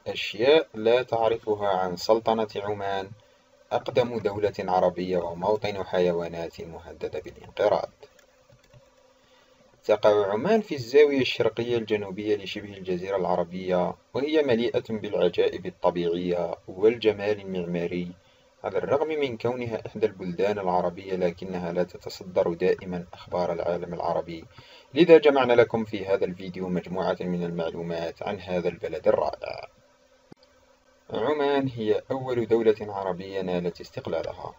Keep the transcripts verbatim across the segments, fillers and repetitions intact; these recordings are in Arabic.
أشياء لا تعرفها عن سلطنة عمان: أقدم دولة عربية وموطن حيوانات مهددة بالانقراض. تقع عمان في الزاوية الشرقية الجنوبية لشبه الجزيرة العربية، وهي مليئة بالعجائب الطبيعية والجمال المعماري. على الرغم من كونها إحدى البلدان العربية، لكنها لا تتصدر دائما أخبار العالم العربي. لذا جمعنا لكم في هذا الفيديو مجموعة من المعلومات عن هذا البلد الرائع. عمان هي أول دولة عربية نالت استقلالها.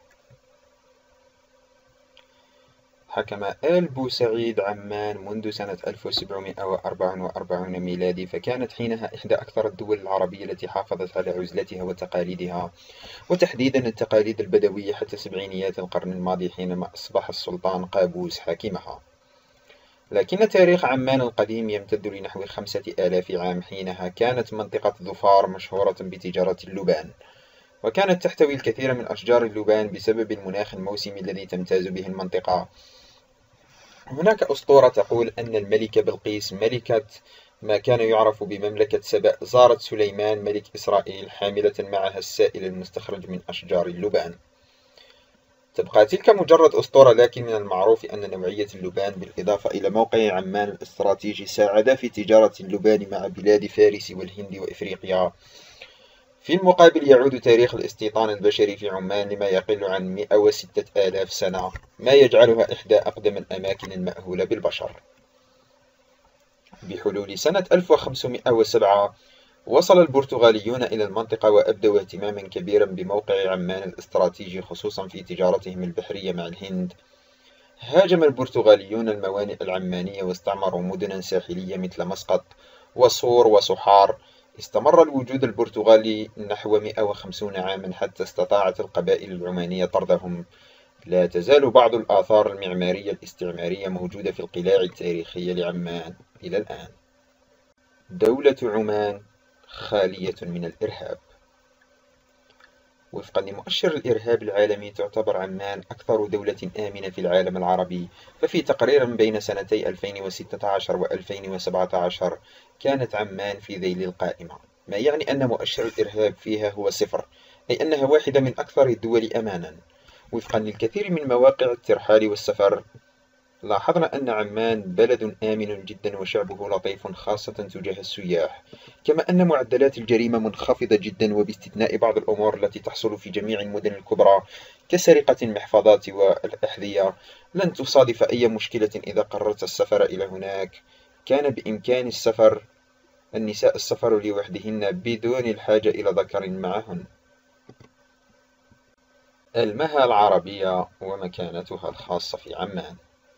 حكم آل بوسعيد عمان منذ سنة ألف وسبعمائة وأربعة وأربعين ميلادي، فكانت حينها إحدى أكثر الدول العربية التي حافظت على عزلتها وتقاليدها، وتحديدا التقاليد البدوية، حتى سبعينيات القرن الماضي حينما أصبح السلطان قابوس حاكمها. لكن تاريخ عمان القديم يمتد لنحو خمسة آلاف عام. حينها كانت منطقة ظفار مشهورة بتجارة اللبان، وكانت تحتوي الكثير من أشجار اللبان بسبب المناخ الموسمي الذي تمتاز به المنطقة. هناك أسطورة تقول أن الملكة بلقيس، ملكة ما كان يعرف بمملكة سبأ، زارت سليمان ملك إسرائيل حاملة معها السائل المستخرج من أشجار اللبان. تبقى تلك مجرد أسطورة، لكن من المعروف أن نوعية اللبان بالإضافة إلى موقع عمان الاستراتيجي ساعدا في تجارة اللبان مع بلاد فارس والهند وإفريقيا. في المقابل، يعود تاريخ الاستيطان البشري في عمان لما يقل عن مئة وستة آلاف سنة، ما يجعلها إحدى أقدم الأماكن المأهولة بالبشر. بحلول سنة ألف وخمسمائة وسبعة وصل البرتغاليون إلى المنطقة وأبدوا اهتماما كبيرا بموقع عمان الاستراتيجي، خصوصا في تجارتهم البحرية مع الهند. هاجم البرتغاليون الموانئ العمانية واستعمروا مدنا ساحلية مثل مسقط وصور وصحار. استمر الوجود البرتغالي نحو مئة وخمسين عاما حتى استطاعت القبائل العمانية طردهم. لا تزال بعض الآثار المعمارية الاستعمارية موجودة في القلاع التاريخية لعمان إلى الآن. دولة عمان خالية من الإرهاب. وفقا لمؤشر الإرهاب العالمي، تعتبر عمان أكثر دولة آمنة في العالم العربي. ففي تقرير بين سنتي ألفين وستة عشر وألفين وسبعة عشر كانت عمان في ذيل القائمة، ما يعني أن مؤشر الإرهاب فيها هو صفر، أي أنها واحدة من أكثر الدول أمانا. وفقا للكثير من مواقع الترحال والسفر، لاحظنا أن عمان بلد آمن جدا وشعبه لطيف، خاصة تجاه السياح، كما أن معدلات الجريمة منخفضة جدا، وباستثناء بعض الأمور التي تحصل في جميع المدن الكبرى كسرقة المحفظات والأحذية، لن تصادف أي مشكلة إذا قررت السفر إلى هناك. كان بإمكان السفر النساء السفر لوحدهن بدون الحاجة إلى ذكر معهن. المها العربية ومكانتها الخاصة في عمان.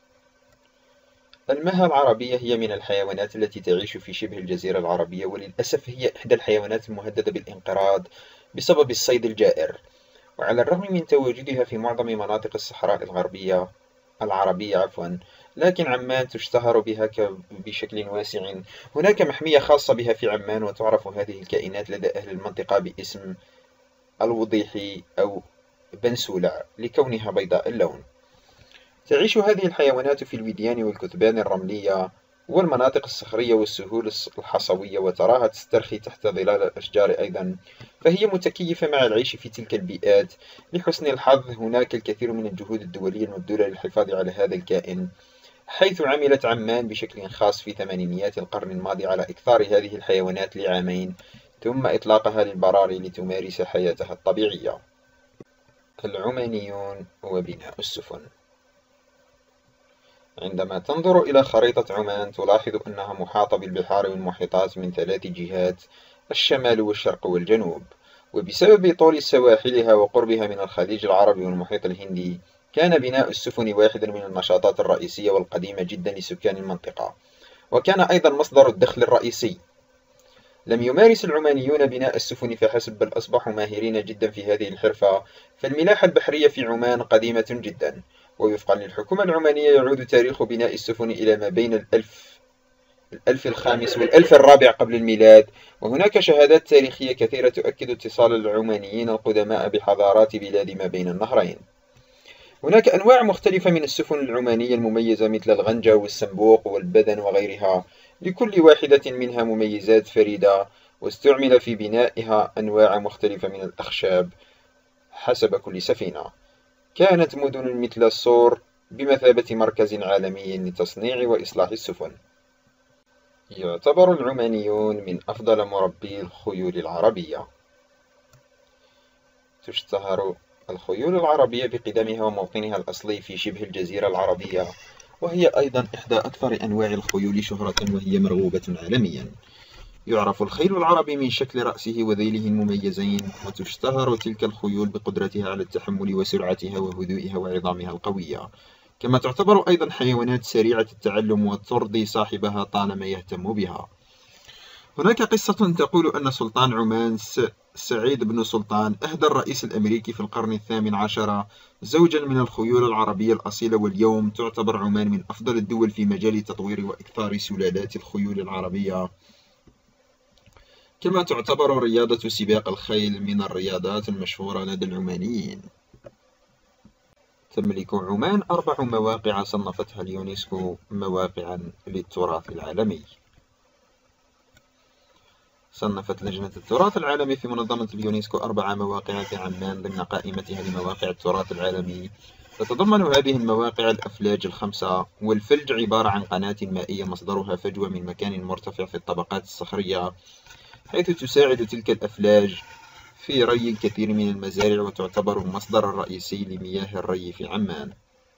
المها العربية هي من الحيوانات التي تعيش في شبه الجزيرة العربية، وللأسف هي إحدى الحيوانات المهددة بالانقراض بسبب الصيد الجائر. وعلى الرغم من تواجدها في معظم مناطق الصحراء الغربية العربية عفوا، لكن عمان تشتهر بها بشكل واسع. هناك محمية خاصة بها في عمان، وتعرف هذه الكائنات لدى أهل المنطقة باسم الوضيحي أو بنسولع لكونها بيضاء اللون. تعيش هذه الحيوانات في الوديان والكثبان الرملية والمناطق الصخرية والسهول الحصوية، وتراها تسترخي تحت ظلال الأشجار أيضا، فهي متكيفة مع العيش في تلك البيئات. لحسن الحظ، هناك الكثير من الجهود الدولية المبذولة للحفاظ على هذا الكائن، حيث عملت عمان بشكل خاص في ثمانينيات القرن الماضي على إكثار هذه الحيوانات لعامين، ثم إطلاقها للبراري لتمارس حياتها الطبيعية. العمانيون وبناء السفن. عندما تنظر إلى خريطة عمان، تلاحظ أنها محاطة بالبحار والمحيطات من ثلاث جهات: الشمال والشرق والجنوب. وبسبب طول سواحلها وقربها من الخليج العربي والمحيط الهندي، كان بناء السفن واحدا من النشاطات الرئيسية والقديمة جدا لسكان المنطقة، وكان أيضا مصدر الدخل الرئيسي. لم يمارس العمانيون بناء السفن فحسب، بل أصبحوا ماهرين جدا في هذه الحرفة. فالملاحة البحرية في عمان قديمة جدا، ووفقا للحكومة العمانية يعود تاريخ بناء السفن إلى ما بين الألف الألف الخامس والألف الرابع قبل الميلاد. وهناك شهادات تاريخية كثيرة تؤكد اتصال العمانيين القدماء بحضارات بلاد ما بين النهرين. هناك أنواع مختلفة من السفن العمانية المميزة، مثل الغنجة والسنبوق والبدن وغيرها، لكل واحدة منها مميزات فريدة. واستعمل في بنائها أنواع مختلفة من الأخشاب حسب كل سفينة. كانت مدن مثل الصور بمثابة مركز عالمي لتصنيع وإصلاح السفن. يعتبر العمانيون من أفضل مربي الخيول العربية. تشتهر الخيول العربية بقدمها وموطنها الأصلي في شبه الجزيرة العربية، وهي أيضا إحدى أكثر أنواع الخيول شهرة، وهي مرغوبة عالميا. يعرف الخيل العربي من شكل رأسه وذيله المميزين، وتشتهر تلك الخيول بقدرتها على التحمل وسرعتها وهدوئها وعظامها القوية، كما تعتبر أيضا حيوانات سريعة التعلم وترضي صاحبها طالما يهتم بها. هناك قصة تقول أن سلطان عمان سعيد بن سلطان أهدى الرئيس الأمريكي في القرن الثامن عشر زوجا من الخيول العربية الأصيلة، واليوم تعتبر عمان من أفضل الدول في مجال تطوير وإكثار سلالات الخيول العربية. كما تعتبر رياضة سباق الخيل من الرياضات المشهورة لدى العمانيين. تملك عمان أربع مواقع صنفتها اليونسكو مواقعا للتراث العالمي. صنفت لجنة التراث العالمي في منظمة اليونسكو أربع مواقع في عمان ضمن قائمتها لمواقع التراث العالمي. تتضمن هذه المواقع الأفلاج الخمسة، والفلج عبارة عن قناة مائية مصدرها فجوة من مكان مرتفع في الطبقات الصخرية، حيث تساعد تلك الأفلاج في ري الكثير من المزارع، وتعتبر المصدر الرئيسي لمياه الري في عمان.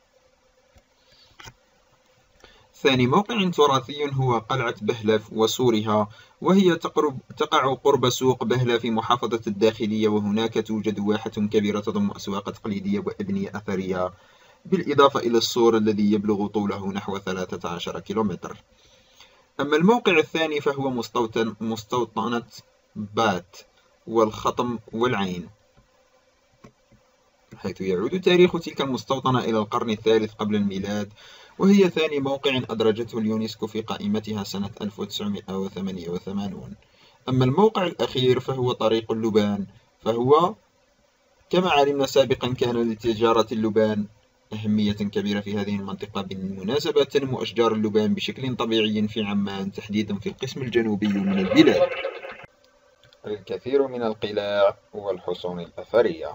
ثاني موقع تراثي هو قلعة بهلة وسورها، وهي تقرب تقع قرب سوق بهلة في محافظة الداخلية، وهناك توجد واحة كبيرة تضم أسواق تقليدية وأبنية أثرية، بالإضافة إلى السور الذي يبلغ طوله نحو ثلاثة عشر كيلومتر. أما الموقع الثاني فهو مستوطن مستوطنة بات والخطم والعين، حيث يعود تاريخ تلك المستوطنة إلى القرن الثالث قبل الميلاد، وهي ثاني موقع أدرجته اليونسكو في قائمتها سنة ألف وتسعمائة وثمانية وثمانين. أما الموقع الأخير فهو طريق اللبان، فهو كما علمنا سابقا كان لتجارة اللبان أهمية كبيرة في هذه المنطقة. بالمناسبة تنمو أشجار اللبان بشكل طبيعي في عمان، تحديدا في القسم الجنوبي من البلاد. الكثير من القلاع والحصون الأثرية.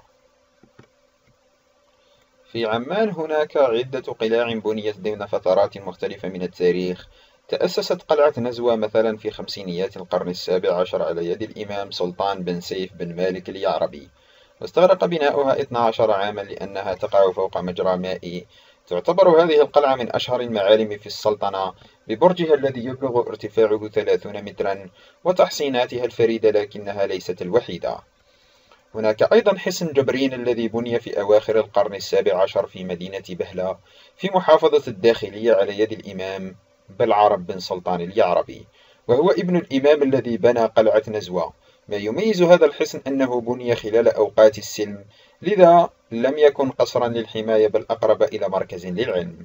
في عمان هناك عدة قلاع بنيت ضمن فترات مختلفة من التاريخ. تأسست قلعة نزوة مثلا في خمسينيات القرن السابع عشر على يد الإمام سلطان بن سيف بن مالك اليعربي، واستغرق بناؤها اثنا عشر عاما لأنها تقع فوق مجرى مائي. تعتبر هذه القلعة من أشهر المعالم في السلطنة ببرجها الذي يبلغ ارتفاعه ثلاثين مترا وتحصيناتها الفريدة، لكنها ليست الوحيدة. هناك أيضا حصن جبرين الذي بني في أواخر القرن السابع عشر في مدينة بهلة في محافظة الداخلية على يد الإمام بلعرب بن سلطان اليعربي، وهو ابن الإمام الذي بنى قلعة نزوة. ما يميز هذا الحصن أنه بني خلال أوقات السلم، لذا لم يكن قصرا للحماية بل أقرب إلى مركز للعلم.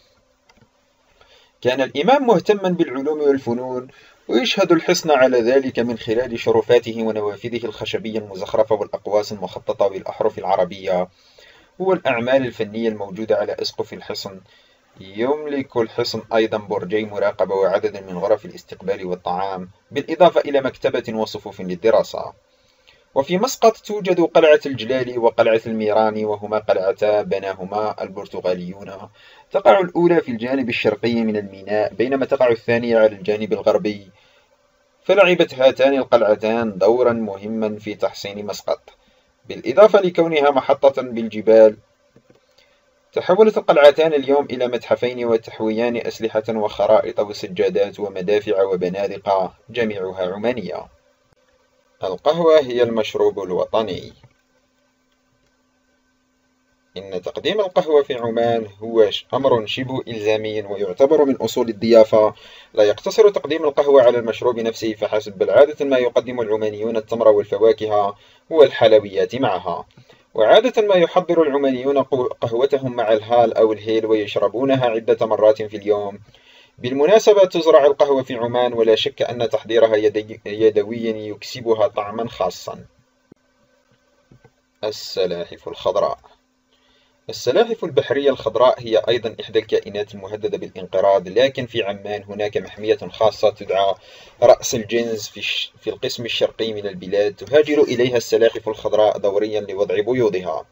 كان الإمام مهتما بالعلوم والفنون، ويشهد الحصن على ذلك من خلال شرفاته ونوافذه الخشبية المزخرفة والأقواس المخططة بالأحرف العربية والأعمال الفنية الموجودة على أسقف الحصن. يملك الحصن أيضا برجي مراقبة وعدد من غرف الاستقبال والطعام، بالإضافة إلى مكتبة وصفوف للدراسة. وفي مسقط توجد قلعة الجلالي وقلعة الميراني، وهما قلعتا بناهما البرتغاليون. تقع الأولى في الجانب الشرقي من الميناء، بينما تقع الثانية على الجانب الغربي. فلعبت هاتان القلعتان دورا مهما في تحصين مسقط، بالإضافة لكونها محطة بالجبال. تحولت القلعتان اليوم إلى متحفين وتحويان أسلحة وخرائط وسجادات ومدافع وبنادق، جميعها عمانية. القهوة هي المشروب الوطني. إن تقديم القهوة في عمان هو أمر شبه إلزامي ويعتبر من أصول الضيافة. لا يقتصر تقديم القهوة على المشروب نفسه فحسب، بل عادة ما يقدم العمانيون التمر والفواكه والحلويات معها. وعادة ما يحضر العمانيون قهوتهم مع الهال أو الهيل ويشربونها عدة مرات في اليوم. بالمناسبة تزرع القهوة في عمان، ولا شك أن تحضيرها يدويا يكسبها طعما خاصا. السلاحف الخضراء. السلاحف البحرية الخضراء هي أيضا إحدى الكائنات المهددة بالانقراض، لكن في عمان هناك محمية خاصة تدعى رأس الجنز في, في القسم الشرقي من البلاد، تهاجر إليها السلاحف الخضراء دوريا لوضع بيوضها.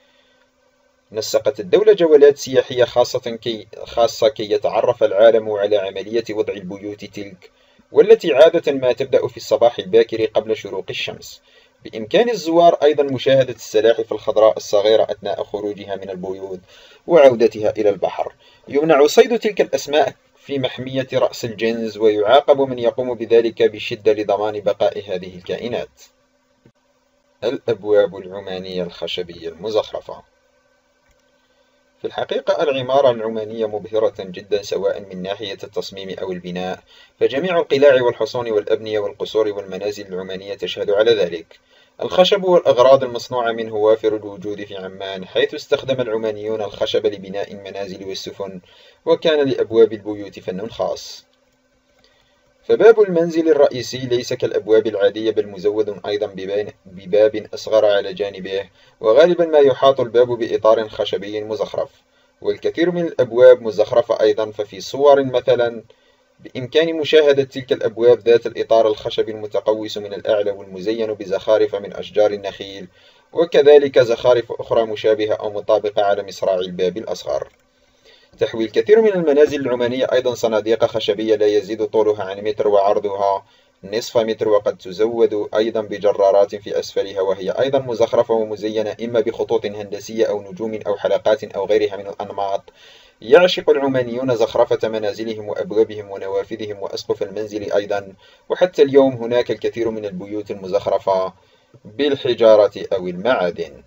نسقت الدولة جولات سياحية خاصة كي, خاصة كي يتعرف العالم على عملية وضع البيوت تلك، والتي عادة ما تبدأ في الصباح الباكر قبل شروق الشمس. بإمكان الزوار أيضا مشاهدة السلاحف الخضراء الصغيرة أثناء خروجها من البيوت وعودتها إلى البحر. يمنع صيد تلك الأسماك في محمية رأس الجنز، ويعاقب من يقوم بذلك بشدة لضمان بقاء هذه الكائنات. الأبواب العمانية الخشبية المزخرفة. في الحقيقة العمارة العمانية مبهرة جدا، سواء من ناحية التصميم أو البناء، فجميع القلاع والحصون والأبنية والقصور والمنازل العمانية تشهد على ذلك. الخشب والأغراض المصنوعة منه وافر الوجود في عمان، حيث استخدم العمانيون الخشب لبناء المنازل والسفن، وكان لأبواب البيوت فن خاص. فباب المنزل الرئيسي ليس كالأبواب العادية، بل مزود أيضا بباب أصغر على جانبيه، وغالبا ما يحاط الباب بإطار خشبي مزخرف. والكثير من الأبواب مزخرفة أيضا، ففي صور مثلا بإمكان مشاهدة تلك الأبواب ذات الإطار الخشبي المتقوس من الأعلى والمزين بزخارف من أشجار النخيل، وكذلك زخارف أخرى مشابهة أو مطابقة على مصراع الباب الأصغر. تحوي الكثير من المنازل العمانية أيضا صناديق خشبية لا يزيد طولها عن متر وعرضها نصف متر، وقد تزود أيضا بجرارات في أسفلها، وهي أيضا مزخرفة ومزينة إما بخطوط هندسية أو نجوم أو حلقات أو غيرها من الأنماط. يعشق العمانيون زخرفة منازلهم وأبوابهم ونوافذهم وأسقف المنزل أيضا، وحتى اليوم هناك الكثير من البيوت المزخرفة بالحجارة أو المعادن.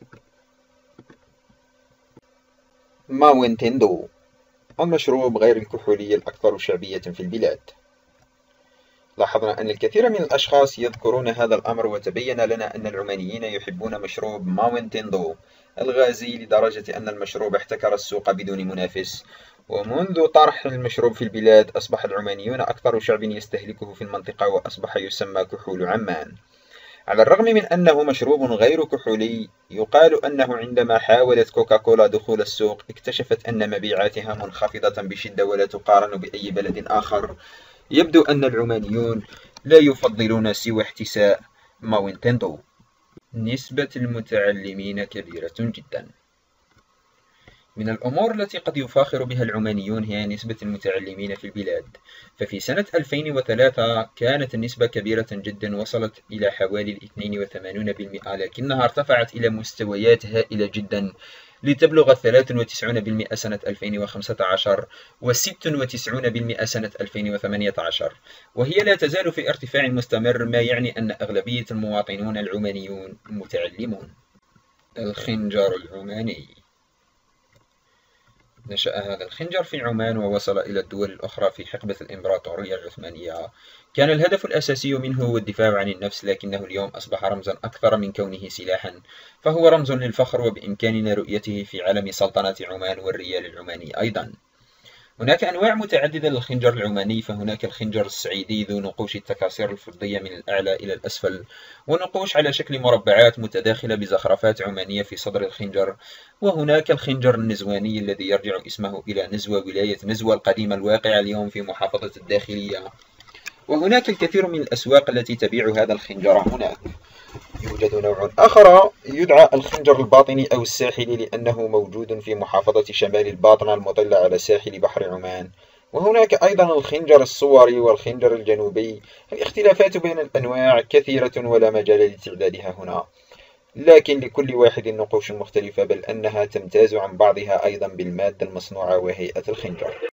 ماونتندو، المشروب غير الكحولي الأكثر شعبية في البلاد. لاحظنا أن الكثير من الأشخاص يذكرون هذا الأمر، وتبين لنا أن العمانيين يحبون مشروب ماونتندو الغازي لدرجة أن المشروب احتكر السوق بدون منافس. ومنذ طرح المشروب في البلاد أصبح العمانيون أكثر شعب يستهلكه في المنطقة، وأصبح يسمى كحول عمان. على الرغم من أنه مشروب غير كحولي، يقال أنه عندما حاولت كوكاكولا دخول السوق اكتشفت أن مبيعاتها منخفضة بشدة ولا تقارن بأي بلد آخر. يبدو أن العمانيون لا يفضلون سوى احتساء ماونتندو. نسبة المتعلمين كبيرة جدا. من الأمور التي قد يفاخر بها العمانيون هي نسبة المتعلمين في البلاد، ففي سنة ألفين وثلاثة كانت النسبة كبيرة جدا، وصلت إلى حوالي اثنين وثمانين بالمئة، لكنها ارتفعت إلى مستويات هائلة جدا لتبلغ ثلاثة وتسعين بالمئة سنة ألفين وخمسة عشر وستة وتسعين بالمئة سنة ألفين وثمانية عشر، وهي لا تزال في ارتفاع مستمر، ما يعني أن أغلبية المواطنون العمانيون متعلمون. الخنجر العماني. نشأ هذا الخنجر في عمان ووصل إلى الدول الأخرى في حقبة الإمبراطورية العثمانية. كان الهدف الأساسي منه هو الدفاع عن النفس، لكنه اليوم أصبح رمزا أكثر من كونه سلاحا، فهو رمز للفخر، وبإمكاننا رؤيته في علم سلطنة عمان والريال العماني أيضا. هناك أنواع متعددة للخنجر العماني، فهناك الخنجر السعيدي ذو نقوش التكاسير الفضية من الأعلى إلى الأسفل، ونقوش على شكل مربعات متداخلة بزخرفات عمانية في صدر الخنجر. وهناك الخنجر النزواني الذي يرجع اسمه إلى نزوة، ولاية نزوة القديمة الواقعة اليوم في محافظة الداخلية. وهناك الكثير من الأسواق التي تبيع هذا الخنجر هناك. يوجد نوع آخر يدعى الخنجر الباطني أو الساحلي، لأنه موجود في محافظة شمال الباطنة المطلة على ساحل بحر عمان. وهناك أيضا الخنجر الصوري والخنجر الجنوبي. الاختلافات بين الأنواع كثيرة ولا مجال لتعدادها هنا، لكن لكل واحد نقوش مختلفة، بل أنها تمتاز عن بعضها أيضا بالمادة المصنوعة وهيئة الخنجر.